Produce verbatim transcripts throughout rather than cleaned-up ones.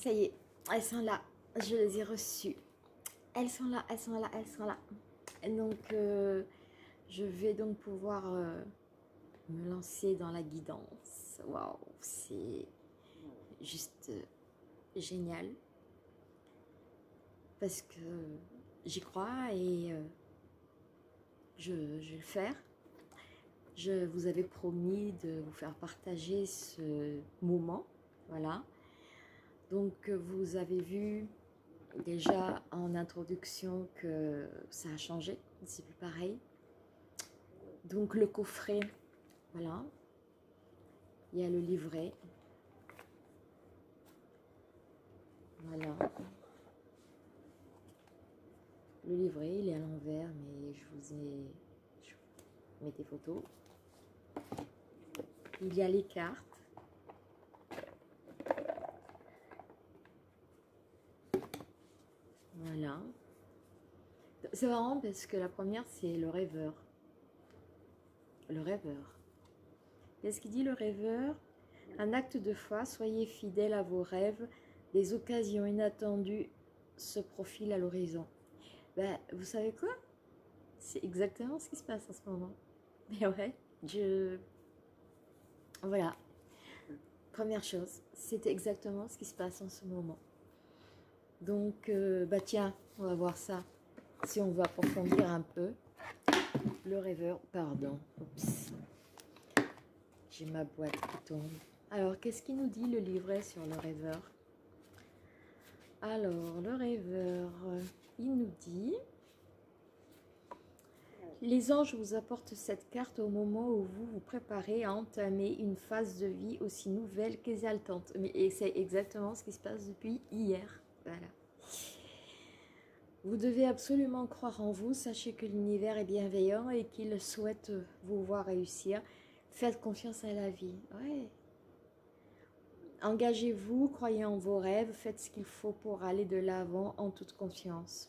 Ça y est, elles sont là. Je les ai reçues. Elles sont là, elles sont là, elles sont là. Donc, euh, je vais donc pouvoir euh, me lancer dans la guidance. Waouh, c'est juste euh, génial. Parce que j'y crois et euh, je, je vais le faire. Je vous avais promis de vous faire partager ce moment. Voilà. Donc, vous avez vu déjà en introduction que ça a changé. C'est plus pareil. Donc, le coffret, voilà. Il y a le livret. Voilà. Le livret, il est à l'envers, mais je vous ai... Je mets des photos. Il y a les cartes. Voilà. C'est marrant parce que la première, c'est le rêveur. Le rêveur. Qu'est-ce qu'il dit le rêveur? Un acte de foi, soyez fidèle à vos rêves. Des occasions inattendues se profilent à l'horizon. Ben, vous savez quoi? C'est exactement ce qui se passe en ce moment. Mais ouais, je... Voilà. Première chose, c'est exactement ce qui se passe en ce moment. Donc, euh, bah tiens, on va voir ça. Si on veut approfondir un peu. Le rêveur, pardon. Oups. J'ai ma boîte qui tombe. Alors, qu'est-ce qu'il nous dit le livret sur le rêveur? Alors, le rêveur, il nous dit... Les anges vous apportent cette carte au moment où vous vous préparez à entamer une phase de vie aussi nouvelle qu'exaltante. Mais c'est exactement ce qui se passe depuis hier. Voilà. Vous devez absolument croire en vous. Sachez que l'univers est bienveillant et qu'il souhaite vous voir réussir. Faites confiance à la vie. Ouais. Engagez-vous, croyez en vos rêves, faites ce qu'il faut pour aller de l'avant en toute confiance.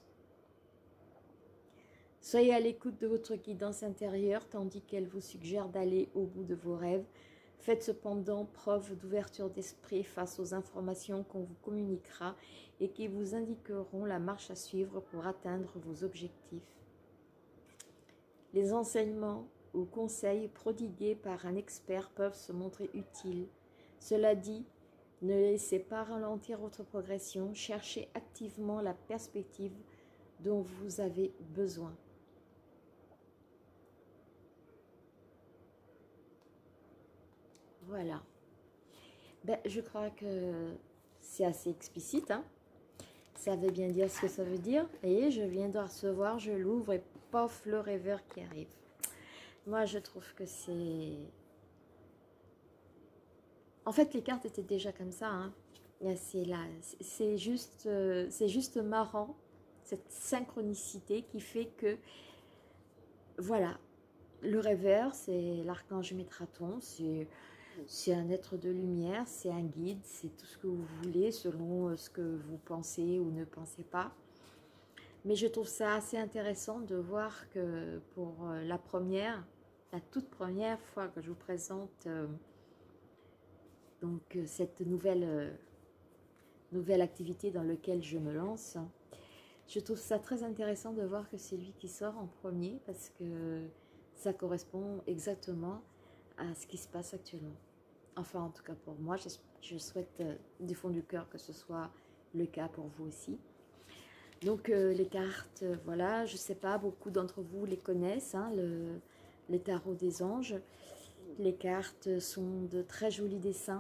Soyez à l'écoute de votre guidance intérieure tandis qu'elle vous suggère d'aller au bout de vos rêves. Faites cependant preuve d'ouverture d'esprit face aux informations qu'on vous communiquera et qui vous indiqueront la marche à suivre pour atteindre vos objectifs. Les enseignements ou conseils prodigués par un expert peuvent se montrer utiles. Cela dit, ne laissez pas ralentir votre progression, cherchez activement la perspective dont vous avez besoin. Voilà. Ben, je crois que c'est assez explicite. Hein. Ça veut bien dire ce que ça veut dire. Et je viens de recevoir, je l'ouvre et pof, le rêveur qui arrive. Moi, je trouve que c'est... En fait, les cartes étaient déjà comme ça. Hein. C'est là, c'est juste, euh, c'est juste marrant, cette synchronicité qui fait que, voilà, le rêveur, c'est l'archange Métraton, c'est... C'est un être de lumière, c'est un guide, c'est tout ce que vous voulez selon ce que vous pensez ou ne pensez pas. Mais je trouve ça assez intéressant de voir que pour la première, la toute première fois que je vous présente euh, donc cette nouvelle, euh, nouvelle activité dans laquelle je me lance, je trouve ça très intéressant de voir que c'est lui qui sort en premier parce que ça correspond exactement à ce qui se passe actuellement. Enfin, en tout cas pour moi, je, je souhaite euh, du fond du cœur que ce soit le cas pour vous aussi. Donc, euh, les cartes, euh, voilà, je ne sais pas, beaucoup d'entre vous les connaissent, hein, le, les tarots des anges. Les cartes sont de très jolis dessins.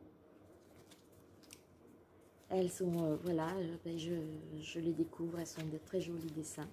Elles sont, euh, voilà, je, je les découvre, elles sont de très jolis dessins.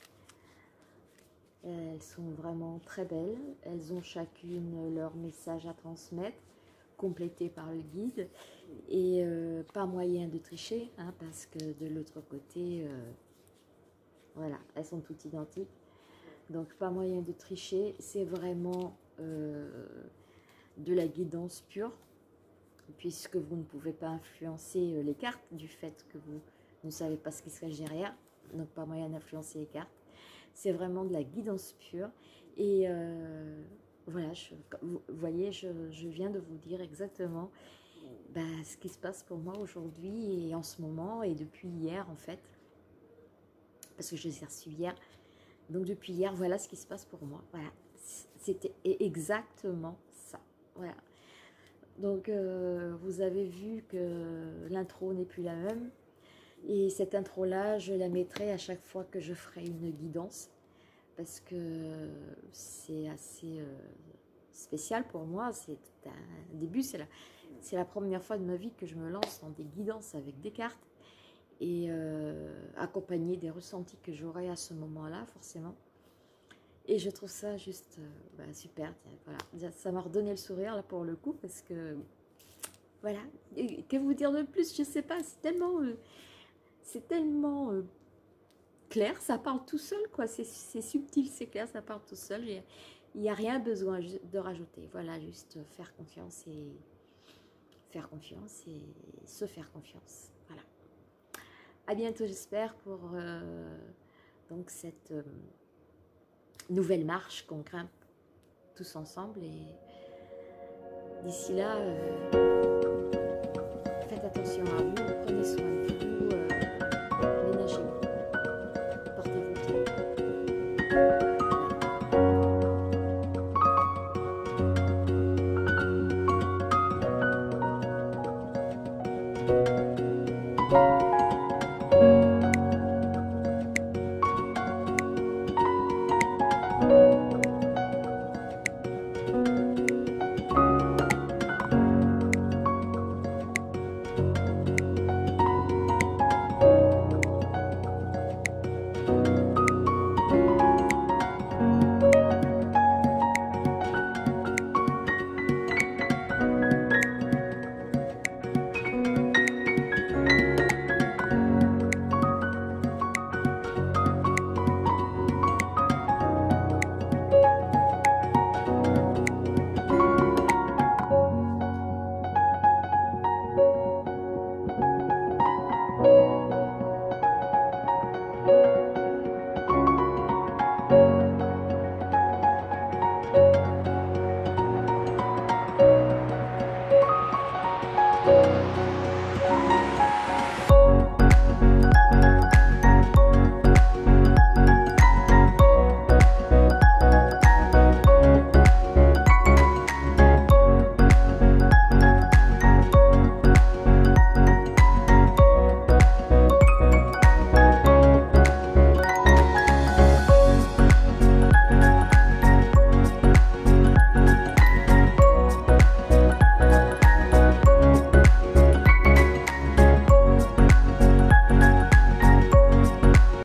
Elles sont vraiment très belles. Elles ont chacune leur message à transmettre, complété par le guide. Et euh, pas moyen de tricher, hein, parce que de l'autre côté, euh, voilà, elles sont toutes identiques. Donc pas moyen de tricher, c'est vraiment euh, de la guidance pure, puisque vous ne pouvez pas influencer les cartes du fait que vous ne savez pas ce qui se cache derrière. Donc pas moyen d'influencer les cartes. C'est vraiment de la guidance pure. Et euh, voilà, je, vous voyez, je, je viens de vous dire exactement bah, ce qui se passe pour moi aujourd'hui et en ce moment et depuis hier en fait, parce que je les ai reçus hier. Donc depuis hier, voilà ce qui se passe pour moi. Voilà, c'était exactement ça. Voilà. Donc euh, vous avez vu que l'intro n'est plus la même. Et cette intro-là, je la mettrai à chaque fois que je ferai une guidance. Parce que c'est assez euh, spécial pour moi. C'est un début, c'est la, c'est la première fois de ma vie que je me lance dans des guidances avec des cartes. Et euh, accompagné des ressentis que j'aurai à ce moment-là, forcément. Et je trouve ça juste euh, bah, super. Voilà. Ça m'a redonné le sourire là pour le coup, parce que voilà. Et que vous dire de plus? Je sais pas. C'est tellement, euh, c'est tellement euh, clair. Ça parle tout seul, quoi. C'est subtil, c'est clair. Ça parle tout seul. Il n'y a rien besoin de rajouter. Voilà, juste faire confiance et faire confiance et se faire confiance. Voilà. À bientôt, j'espère, pour euh, donc cette euh, nouvelle marche qu'on grimpe tous ensemble. Et d'ici là, euh, faites attention à vous, prenez soin de vous.